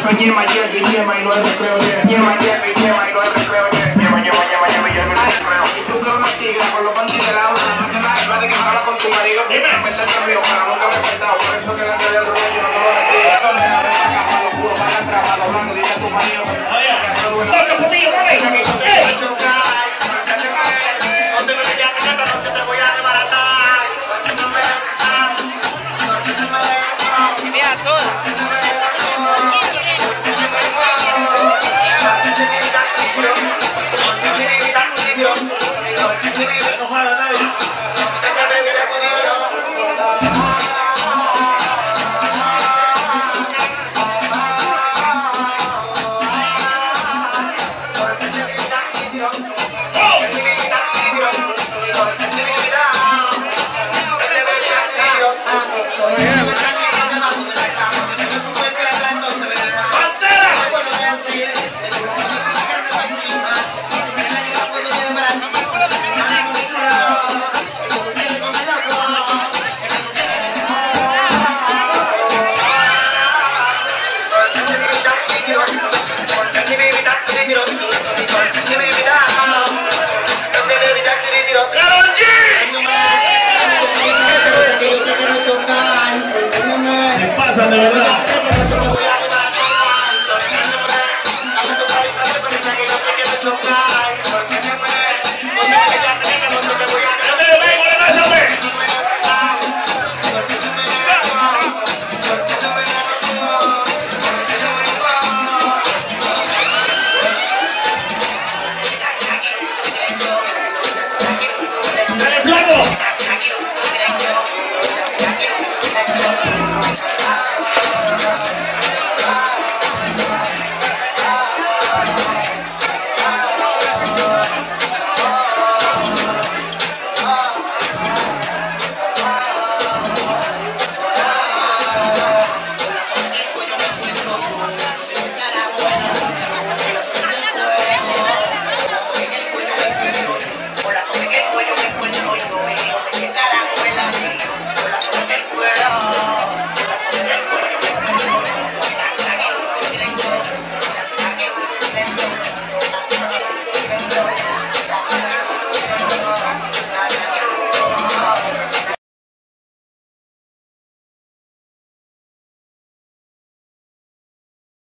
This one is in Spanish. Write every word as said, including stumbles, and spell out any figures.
eso es yema, hierve, yema y no es recreo, yeah. Yema, hierve, yema y no es recreo, yeah. Yema, yema, yema, yema, hierve, no es recreo. Y tú que una tigra con los panties de lado, nada más que la jeva de que habla con tu marido. En verdad el cambio, para nunca me he faltado, por eso que dentro del rollo yo no te lo retiro. Son de la vez acá, para los puros, para el trabajo, hablando, dile a tu marido.